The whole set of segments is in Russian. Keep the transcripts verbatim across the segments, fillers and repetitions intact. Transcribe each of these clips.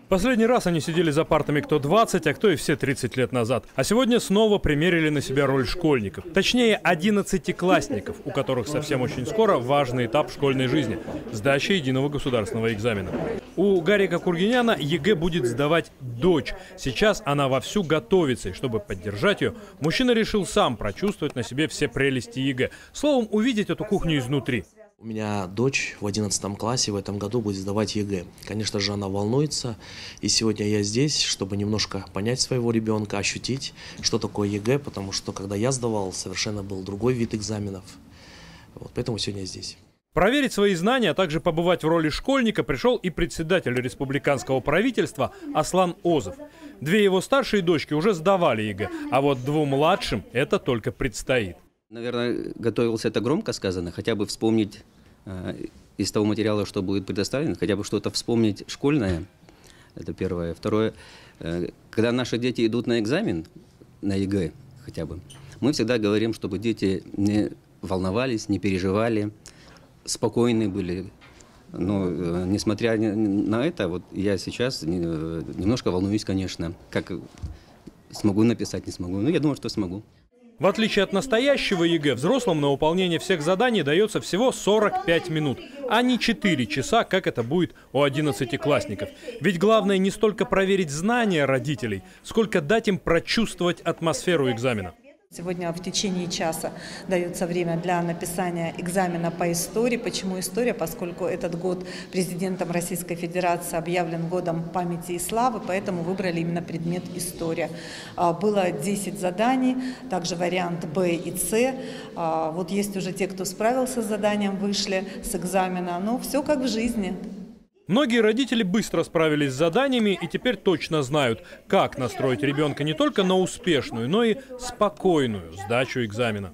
Последний раз они сидели за партами кто двадцать, а кто и все тридцать лет назад. А сегодня снова примерили на себя роль школьников. Точнее, одиннацатиклассников, у которых совсем очень скоро важный этап школьной жизни – сдача единого государственного экзамена. У Гарика Кургиняна ЕГЭ будет сдавать дочь. Сейчас она вовсю готовится, и чтобы поддержать ее, мужчина решил сам прочувствовать на себе все прелести ЕГЭ. Словом, увидеть эту кухню изнутри. У меня дочь в одиннадцатом классе в этом году будет сдавать ЕГЭ. Конечно же, она волнуется, и сегодня я здесь, чтобы немножко понять своего ребенка, ощутить, что такое ЕГЭ, потому что, когда я сдавал, совершенно был другой вид экзаменов. Вот, поэтому сегодня я здесь. Проверить свои знания, а также побывать в роли школьника пришел и председатель республиканского правительства Аслан Озов. Две его старшие дочки уже сдавали ЕГЭ, а вот двум младшим это только предстоит. Наверное, готовился, это громко сказано, хотя бы вспомнить э, из того материала, что будет предоставлено, хотя бы что-то вспомнить школьное, это первое. Второе, э, когда наши дети идут на экзамен, на ЕГЭ хотя бы, мы всегда говорим, чтобы дети не волновались, не переживали, спокойны были. Но э, несмотря на это, вот я сейчас немножко волнуюсь, конечно, как смогу написать, не смогу, но я думаю, что смогу. В отличие от настоящего ЕГЭ, взрослым на выполнение всех заданий дается всего сорок пять минут, а не четыре часа, как это будет у одиннацатиклассников. Ведь главное не столько проверить знания родителей, сколько дать им прочувствовать атмосферу экзамена. Сегодня в течение часа дается время для написания экзамена по истории. Почему история? Поскольку этот год президентом Российской Федерации объявлен годом памяти и славы, поэтому выбрали именно предмет история. Было десять заданий, также вариант Б и С. Вот есть уже те, кто справился с заданием, вышли с экзамена. Но все как в жизни. Многие родители быстро справились с заданиями и теперь точно знают, как настроить ребенка не только на успешную, но и спокойную сдачу экзамена.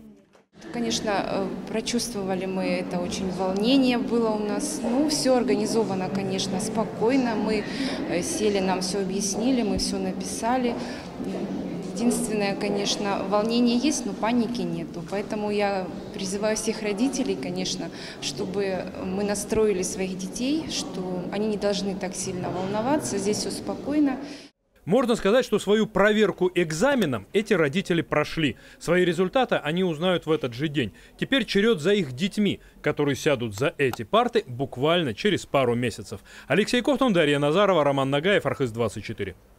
Конечно, прочувствовали мы это, очень волнение было у нас. Ну, все организовано, конечно, спокойно. Мы сели, нам все объяснили, мы все написали. Единственное, конечно, волнение есть, но паники нету. Поэтому я призываю всех родителей, конечно, чтобы мы настроили своих детей, что они не должны так сильно волноваться, здесь все спокойно. Можно сказать, что свою проверку экзаменом эти родители прошли. Свои результаты они узнают в этот же день. Теперь черед за их детьми, которые сядут за эти парты буквально через пару месяцев. Алексей Ковтун, Дарья Назарова, Роман Нагаев, Архыз двадцать четыре.